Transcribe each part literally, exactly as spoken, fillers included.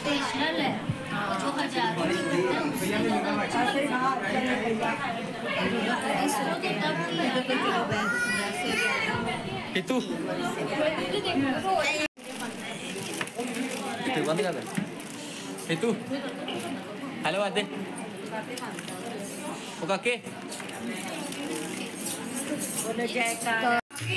professional है जो हजारों में करते हैं उससे इसको तो तब itu itu kau tinggal itu halo ade buka ke बोले जयकार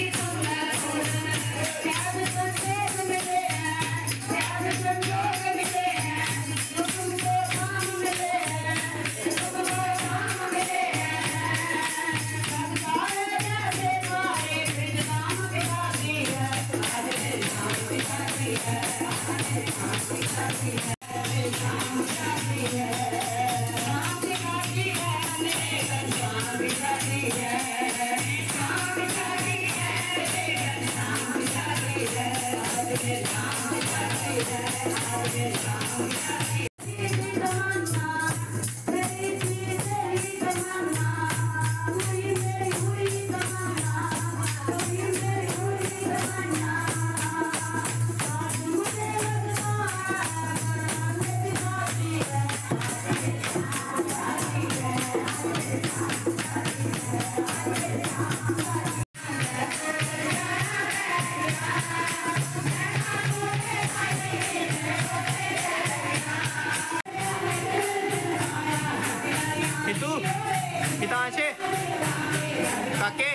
itu kita Aceh kakek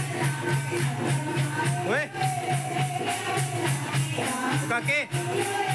weh kakek